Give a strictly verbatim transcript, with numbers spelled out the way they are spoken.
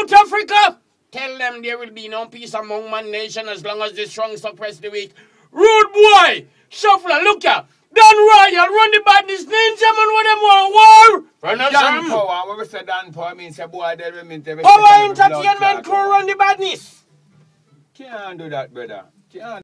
South Africa. Tell them there will be no peace among man nation as long as the strong suppress the weak. Rude boy, shuffler, look ya. Dan Royal, run the badness, ninja man, what them want war. Run us Dan Power, what we say Dan Power means a boy there we mean to Power Entertainment crew run the badness. Can't do that, brother. Can't